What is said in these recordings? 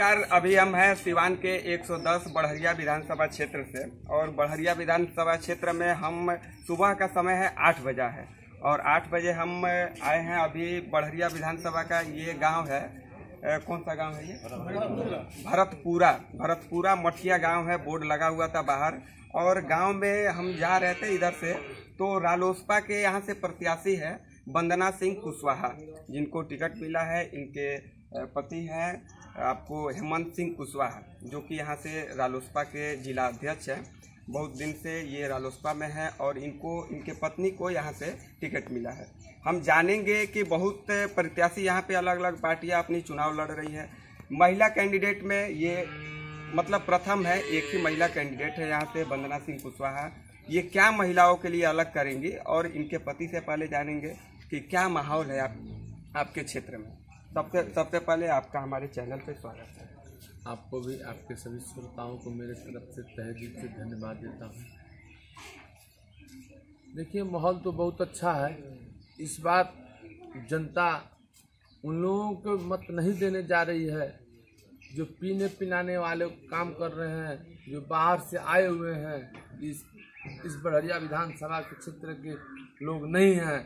नमस्कार। अभी हम हैं सिवान के 110 बड़हरिया विधानसभा क्षेत्र से, और बड़हरिया विधानसभा क्षेत्र में हम सुबह का समय है 8 बजा है, और 8 बजे हम आए हैं। अभी बड़हरिया विधानसभा का ये गांव है, कौन सा गांव है ये? भरतपुरा मठिया गांव है। बोर्ड लगा हुआ था बाहर, और गांव में हम जा रहे थे इधर से, तो रालोसपा के यहाँ से प्रत्याशी है वंदना सिंह कुशवाहा, जिनको टिकट मिला है। इनके पति हैं आपको हेमंत सिंह कुशवाहा, जो कि यहाँ से रालोसपा के जिला अध्यक्ष हैं। बहुत दिन से ये रालोसपा में है, और इनके पत्नी को यहाँ से टिकट मिला है। हम जानेंगे कि बहुत प्रत्याशी यहाँ पे अलग अलग पार्टियाँ अपनी चुनाव लड़ रही है। महिला कैंडिडेट में ये मतलब प्रथम है, एक ही महिला कैंडिडेट है यहाँ से वंदना सिंह कुशवाहा। ये क्या महिलाओं के लिए अलग करेंगी, और इनके पति से पहले जानेंगे कि क्या माहौल है आपके क्षेत्र में। सबसे पहले आपका हमारे चैनल पे स्वागत है। आपको भी, आपके सभी श्रोताओं को मेरे तरफ से तहे दिल से धन्यवाद देता हूँ। देखिए, माहौल तो बहुत अच्छा है। इस बार जनता उन लोगों को मत नहीं देने जा रही है जो पीने पिलाने वाले काम कर रहे हैं, जो बाहर से आए हुए हैं। इस बड़हरिया विधानसभा के क्षेत्र के लोग नहीं हैं।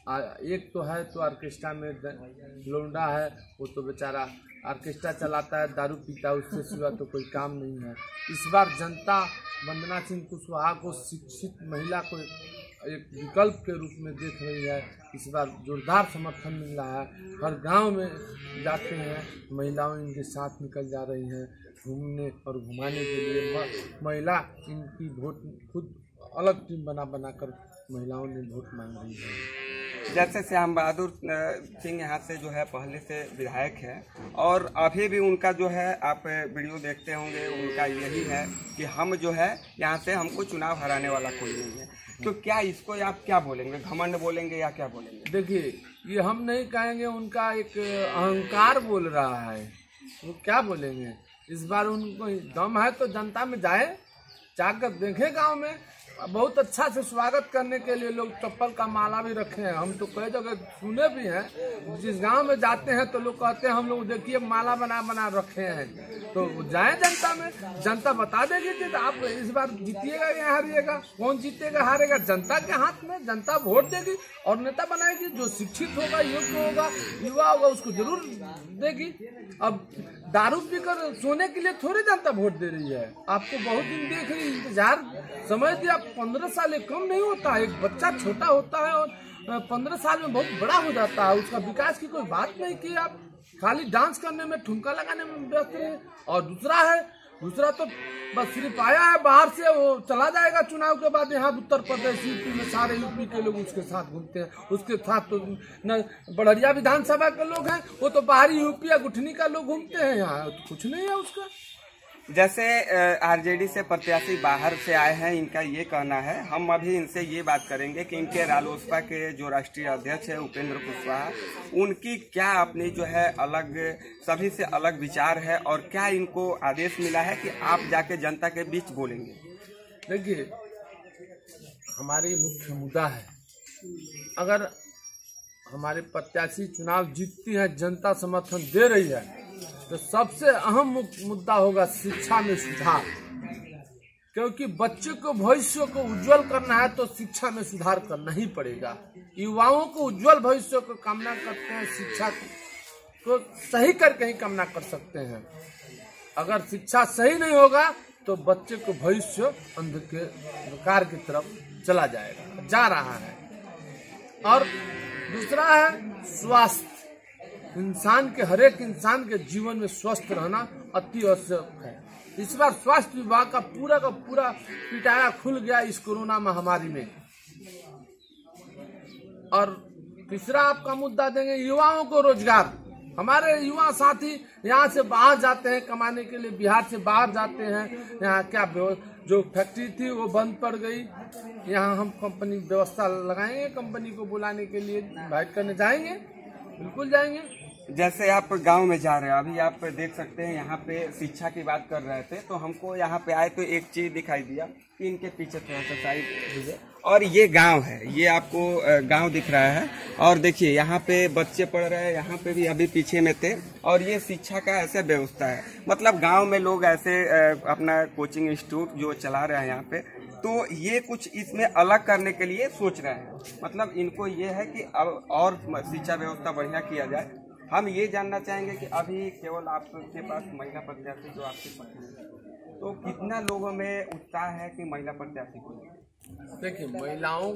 एक तो है तो ऑर्केस्ट्रा में लौंडा है, वो तो बेचारा ऑर्केस्ट्रा चलाता है, दारू पीता है, उससे सिवा तो कोई काम नहीं है। इस बार जनता वंदना सिंह कुशवाहा को शिक्षित महिला को एक विकल्प के रूप में देख रही है। इस बार जोरदार समर्थन मिल रहा है। हर गांव में जाते हैं, महिलाओं इनके साथ निकल जा रही हैं घूमने और घुमाने के लिए। महिला इनकी वोट खुद अलग टीम बना कर महिलाओं ने वोट मांग रही है। जैसे श्याम बहादुर सिंह यहाँ से जो है पहले से विधायक है, और अभी भी उनका जो है आप वीडियो देखते होंगे, उनका यही है कि हम जो है यहाँ से हमको चुनाव हराने वाला कोई नहीं है। तो क्या इसको आप क्या बोलेंगे, घमंड बोलेंगे या क्या बोलेंगे? देखिए, ये हम नहीं कहेंगे, उनका एक अहंकार बोल रहा है। वो क्या बोलेंगे? इस बार उनको दम है तो जनता में जाकर देखें। गांव में बहुत अच्छा से स्वागत करने के लिए लोग चप्पल का माला भी रखे हैं। हम तो कई जगह सुने भी हैं, जिस गांव में जाते हैं तो लोग कहते हैं हम लोग देखिए माला बना रखे हैं। तो जाएं जनता में, जनता बता देगी कि आप इस बार जीतिएगा या हारिएगा। कौन जीतेगा हारेगा जनता के हाथ में। जनता वोट देगी और नेता बनाएगी। जो शिक्षित होगा, योग्य होगा, युवा होगा, उसको जरूर देगी। अब दारू पीकर सोने के लिए थोड़ी जनता वोट दे रही है। आपको बहुत दिन देख रही, इंतजार समझ दिया। 15 साल कम नहीं होता है। एक बच्चा छोटा होता है और 15 साल में बहुत बड़ा हो जाता है। उसका विकास की कोई बात नहीं की। आप खाली डांस करने में, ठुमका लगाने में व्यस्त रहे। और दूसरा तो बस सिर्फ आया है बाहर से, वो चला जाएगा चुनाव के बाद। यहाँ उत्तर प्रदेश, यूपी में सारे यूपी के लोग उसके साथ घूमते हैं। उसके साथ तो न बड़हरिया विधानसभा के लोग हैं, वो तो बाहरी यूपी या गुठनी का लोग घूमते हैं। यहाँ तो कुछ नहीं है उसका। जैसे आरजेडी से प्रत्याशी बाहर से आए हैं, इनका ये कहना है, हम अभी इनसे ये बात करेंगे कि इनके रालोसपा के जो राष्ट्रीय अध्यक्ष है उपेंद्र कुशवाहा, उनकी क्या अपनी जो है अलग, सभी से अलग विचार है, और क्या इनको आदेश मिला है कि आप जाके जनता के बीच बोलेंगे? देखिए, हमारी मुख्य मुद्दा है, अगर हमारे प्रत्याशी चुनाव जीतती है, जनता समर्थन दे रही है, तो सबसे अहम मुद्दा होगा शिक्षा में सुधार। क्योंकि बच्चे को, भविष्य को उज्जवल करना है तो शिक्षा में सुधार करना ही पड़ेगा। युवाओं को उज्जवल भविष्य को कामना करते हैं, शिक्षा को सही करके ही कामना कर सकते हैं। अगर शिक्षा सही नहीं होगा तो बच्चे को भविष्य अंधकार की तरफ चला जाएगा, जा रहा है। और दूसरा है स्वास्थ्य। हर एक इंसान के जीवन में स्वस्थ रहना अति आवश्यक है। इस बार स्वास्थ्य विभाग का पूरा पिटारा खुल गया इस कोरोना महामारी में। और तीसरा आपका मुद्दा देंगे युवाओं को रोजगार। हमारे युवा साथी यहाँ से बाहर जाते हैं कमाने के लिए, बिहार से बाहर जाते हैं। यहाँ क्या जो फैक्ट्री थी वो बंद पड़ गई। यहाँ हम कंपनी व्यवस्था लगाएंगे, कंपनी को बुलाने के लिए इन्वाइट करने जाएंगे, बिल्कुल जाएंगे। जैसे आप गांव में जा रहे हो, अभी आप देख सकते हैं यहाँ पे शिक्षा की बात कर रहे थे, तो हमको यहाँ पे आए तो एक चीज दिखाई दिया कि इनके पीछे थोड़ा सा साइड, और ये गांव है, ये आपको गांव दिख रहा है। और देखिए यहाँ पे बच्चे पढ़ रहे हैं, यहाँ पे भी अभी पीछे में थे, और ये शिक्षा का ऐसे व्यवस्था है। मतलब गांव में लोग ऐसे अपना कोचिंग इंस्टीट्यूट जो चला रहे हैं यहाँ पे, तो ये कुछ इसमें अलग करने के लिए सोच रहे हैं। मतलब इनको ये है कि अब और शिक्षा व्यवस्था बढ़िया किया जाए। हम ये जानना चाहेंगे कि अभी केवल आपके पास महिला प्रत्याशी जो आपके पत्नी है, तो कितना लोगों में उत्साह है कि महिला प्रत्याशी को? देखिए, महिलाओं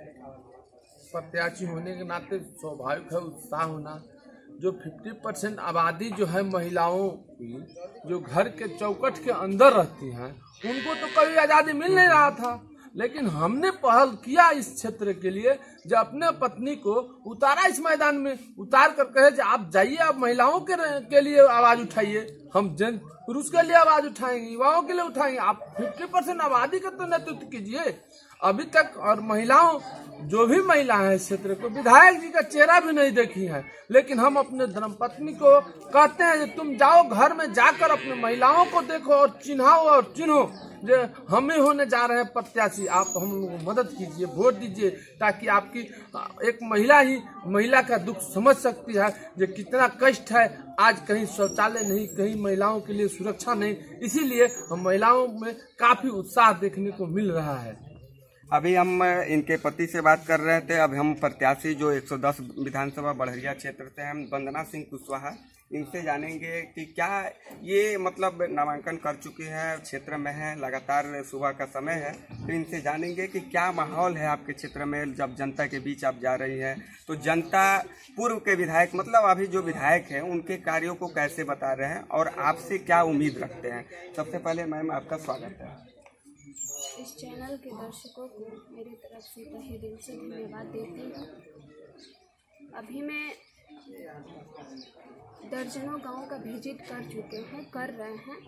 प्रत्याशी होने के नाते स्वाभाविक है उत्साह होना। जो 50% आबादी जो है महिलाओं की, जो घर के चौकट के अंदर रहती हैं, उनको तो कभी आज़ादी मिल नहीं रहा था। लेकिन हमने पहल किया इस क्षेत्र के लिए, जो अपने पत्नी को उतारा इस मैदान में, उतार कर कहे कि आप जाइए, आप महिलाओं के लिए आवाज उठाइए। हम जन पुरुष के लिए आवाज उठाएंगे, युवाओं के लिए उठाएंगे, आप 50% आबादी का तो नेतृत्व कीजिए। अभी तक और महिलाओं, जो भी महिला है इस क्षेत्र को, विधायक जी का चेहरा भी नहीं देखी है। लेकिन हम अपने धर्मपत्नी को कहते हैं कि तुम जाओ घर में जाकर अपने महिलाओं को देखो और चिन्हाओ और चिन्हो, जो हम ही होने जा रहे हैं प्रत्याशी। आप हम लोगों को मदद कीजिए, वोट दीजिए, ताकि आपकी एक महिला ही महिला का दुख समझ सकती है, जो कितना कष्ट है। आज कहीं शौचालय नहीं, कहीं महिलाओं के लिए सुरक्षा नहीं, इसीलिए हम महिलाओं में काफी उत्साह देखने को मिल रहा है। अभी हम इनके पति से बात कर रहे थे। अब हम प्रत्याशी जो 110 विधानसभा बड़हरिया क्षेत्र से हम वंदना सिंह कुशवाहा, इनसे जानेंगे कि क्या ये मतलब नामांकन कर चुके हैं, क्षेत्र में है, लगातार सुबह का समय है, तो इनसे जानेंगे कि क्या माहौल है आपके क्षेत्र में। जब जनता के बीच आप जा रही हैं, तो जनता पूर्व के विधायक, मतलब अभी जो विधायक हैं, उनके कार्यों को कैसे बता रहे हैं और आपसे क्या उम्मीद रखते हैं। सबसे पहले मैम आपका स्वागत है। इस चैनल के दर्शकों को मेरी तरफ से तहे दिल से धन्यवाद देती हूँ। अभी मैं दर्जनों गांव का विजिट कर रहे हैं।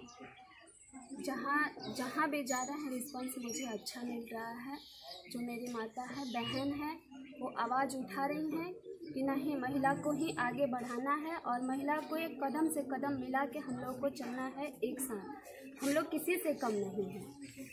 जहाँ भी जा रहे हैं रिस्पांस मुझे अच्छा मिल रहा है। जो मेरी माता है, बहन है, वो आवाज़ उठा रही हैं कि नहीं, महिला को ही आगे बढ़ाना है और महिला को एक कदम से कदम मिला के हम लोग को चलना है एक साथ। हम लोग किसी से कम नहीं हैं।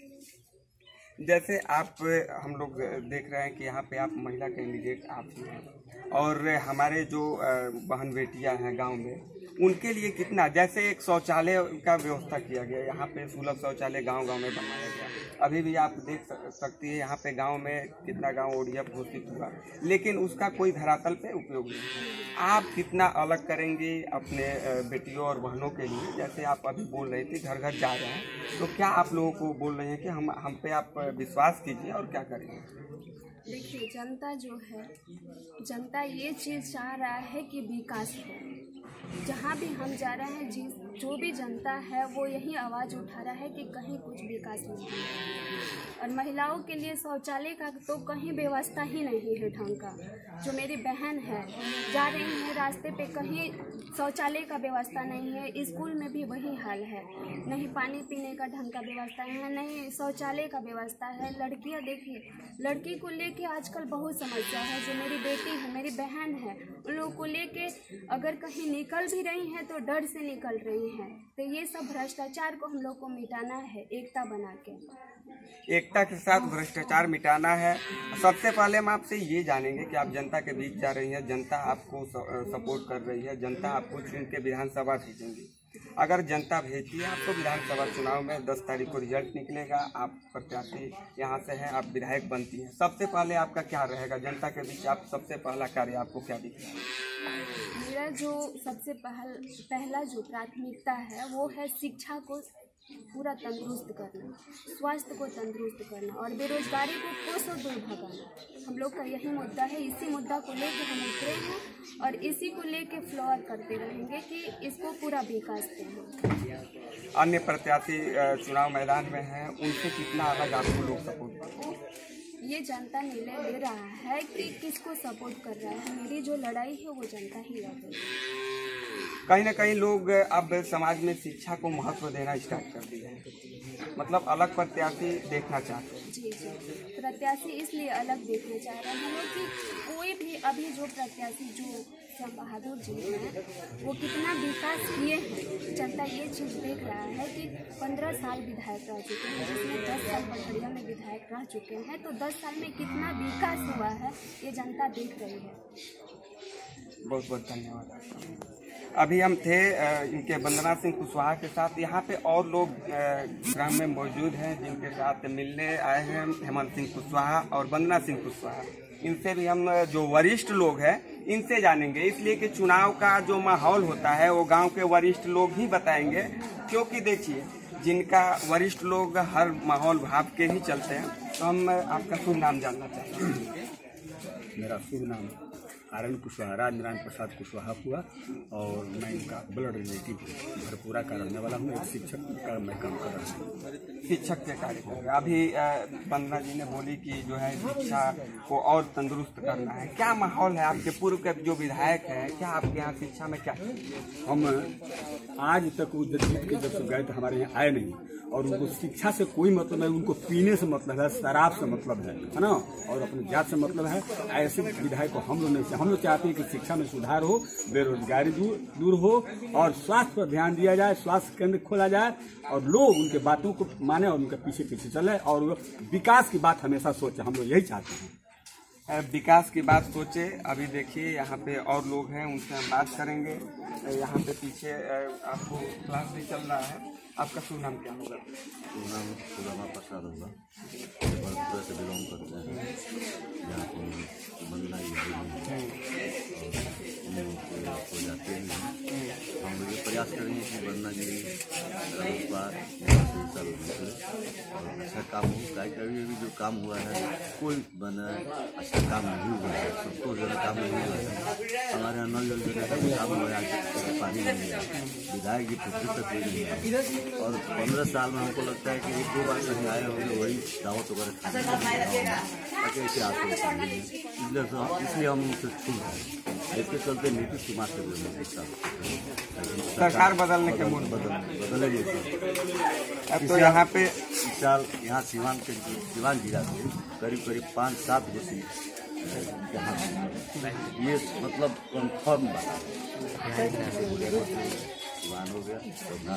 जैसे आप, हम लोग देख रहे हैं कि यहाँ पे आप महिला कैंडिडेट आप ही हैं, और हमारे जो बहन बेटियाँ हैं गांव में, उनके लिए कितना, जैसे एक शौचालय का व्यवस्था किया गया, यहाँ पे सुलभ शौचालय गांव-गांव में बनाया गया। अभी भी आप देख सकती है यहाँ पे गांव में कितना गांव ओडीएफ घोषित हुआ, लेकिन उसका कोई धरातल पे उपयोग नहीं। आप कितना अलग करेंगे अपने बेटियों और बहनों के लिए? जैसे आप अभी बोल रही थी घर घर जा रहे हैं, तो क्या आप लोगों को बोल रहे हैं कि हम पे आप विश्वास कीजिए और क्या करेंगे? देखिए, जनता जो है, जनता ये चीज़ चाह रहा है कि विकास हो। जहाँ भी हम जा रहे हैं, जो भी जनता है वो यही आवाज़ उठा रहा है कि कहीं कुछ विकास नहीं है। और महिलाओं के लिए शौचालय का तो कहीं व्यवस्था ही नहीं है ढंग का। जो मेरी बहन है, जा रही है रास्ते पे, कहीं शौचालय का व्यवस्था नहीं है। स्कूल में भी वही हाल है, नहीं पानी पीने का ढंग का व्यवस्था है, नहीं शौचालय का व्यवस्था है। लड़कियां देखिए, लड़की को लेके आजकल बहुत समस्या है। जो मेरी बेटी है, मेरी बहन है, उन लोगों को लेके अगर कहीं निकल भी रही हैं तो डर से निकल रही हैं। तो ये सब भ्रष्टाचार को हम लोग को मिटाना है, एकता बना के। एकता के साथ भ्रष्टाचार मिटाना है। सबसे पहले हम आपसे ये जानेंगे कि आप जनता के बीच जा रही हैं, जनता आपको सपोर्ट कर रही है, जनता आपको चुन के विधानसभा भेजेंगी। अगर जनता भेजती है आपको विधानसभा चुनाव में 10 तारीख को रिजल्ट निकलेगा, आप प्रत्याशी यहाँ से हैं, आप विधायक बनती हैं, सबसे पहले आपका क्या रहेगा जनता के बीच? आप सबसे पहला कार्य आपको क्या दिख रहा है? मेरा जो सबसे पहला जो प्राथमिकता है वो है शिक्षा को पूरा तंदुरुस्त करना, स्वास्थ्य को तंदुरुस्त करना और बेरोजगारी को कोसों दूर भगाना। हम लोग का यही मुद्दा है। इसी मुद्दा को लेके हम उतरे हैं और इसी को लेके फ्लोर करते रहेंगे कि इसको पूरा विकास दें। अन्य प्रत्याशी चुनाव मैदान में हैं, उनसे कितना अलग आपको लोग सपोर्ट करते हैं? ये जनता निर्णय ले रहा है कि किसको सपोर्ट कर रहा है। मेरी जो लड़ाई है वो जनता ही लड़ रही है। कहीं ना कहीं लोग अब समाज में शिक्षा को महत्व देना स्टार्ट कर दिए हैं, मतलब अलग प्रत्याशी देखना चाहते हैं। जी, प्रत्याशी इसलिए अलग देखना चाह रहे हैं कि कोई भी अभी जो प्रत्याशी जो श्याम बहादुर जी हैं वो कितना विकास किए हैं। जनता ये चीज़ देख रहा है कि 15 साल विधायक रह चुके हैं, जिसमें 10 साल पथरिया में विधायक रह चुके हैं, तो 10 साल में कितना विकास हुआ है ये जनता देख रही है। बहुत बहुत धन्यवाद आपका। अभी हम थे इनके वंदना सिंह कुशवाहा के साथ। यहाँ पे और लोग ग्राम में मौजूद हैं जिनके साथ मिलने आए हैं हेमंत सिंह कुशवाहा और वंदना सिंह कुशवाहा। इनसे भी हम जो वरिष्ठ लोग हैं इनसे जानेंगे, इसलिए कि चुनाव का जो माहौल होता है वो गांव के वरिष्ठ लोग ही बताएंगे, क्योंकि देखिए जिनका वरिष्ठ लोग हर माहौल भाव के ही चलते हैं। तो हम आपका शुभ नाम जानना चाहते हैं। मेरा शुभ नाम आर्यन कुशवाहा, राजनारायण प्रसाद कुशवाहा हुआ और मैं इनका ब्लड रिलेटिव भरपूरा का रहने वाला हूँ। एक शिक्षक का मैं काम कर रहा हूँ, शिक्षक के कार्य कर रहे हैं। अभी वंदना जी ने बोली कि जो है शिक्षा को और तंदुरुस्त करना है, क्या माहौल है आपके पूर्व के जो विधायक हैं, क्या आपके यहाँ शिक्षा में क्या? हम आज तक वो जीत के जब से गए तो हमारे यहाँ आए नहीं, और उनको शिक्षा से कोई मतलब है, उनको पीने से मतलब है, शराब से मतलब है ना, और अपनी जात से मतलब है। ऐसे विधायक को हम लोग नहीं, हम लोग चाहते हैं कि शिक्षा में सुधार हो, बेरोजगारी दूर हो और स्वास्थ्य पर ध्यान दिया जाए, स्वास्थ्य केंद्र खोला जाए और लोग उनके बातों को माने और उनके पीछे पीछे चले और विकास की बात हमेशा सोचे। हम लोग यही चाहते हैं, विकास की बात सोचे। अभी देखिए यहाँ पे और लोग हैं, उनसे हम बात करेंगे। यहाँ पे पीछे आपको क्लास भी चल रहा है। आपका शुभ नाम क्या होगा? नाम सुदामा प्रसाद होगा, भरतपुरा से बिलोंग करते हैं। यहाँ पे बंदना हो जाते हैं। हम लोग ये प्रयास करेंगे कि बंदना जी और अच्छा काम हो। कभी अभी जो काम हुआ है कोई बना अच्छा काम नहीं हुआ है, सबको ज़्यादा काम नहीं हुआ है। हमारे यहाँ नल जल का काम हुआ है, पानी नहीं है, विधायक जी पुत्री तक कोई नहीं है। और 15 साल में हमको लगता है कि 1-2 बार कहीं आए होंगे, वही दावत वगैरह ऐसे आते हैं, इसलिए हम उनसे छूट हैं। इसके चलते नीतीश कुमार से सरकार बदलने के मूड बदलेगी। अब तो यहाँ पे इस साल यहाँ सिवान जिला से करीब 5-7 गो सीट यहाँ ये मतलब कन्फर्म बात सिवान हो गया,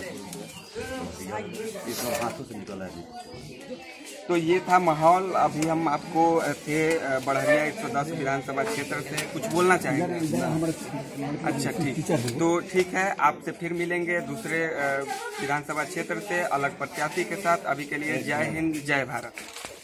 ये सब हाथों से निकला है। तो ये था माहौल। अभी हम आपको थे बढ़िया 110 विधानसभा क्षेत्र से कुछ बोलना चाहेंगे? अच्छा ठीक, तो ठीक है, आपसे फिर मिलेंगे दूसरे विधानसभा क्षेत्र से अलग प्रत्याशी के साथ। अभी के लिए जय हिंद, जय भारत।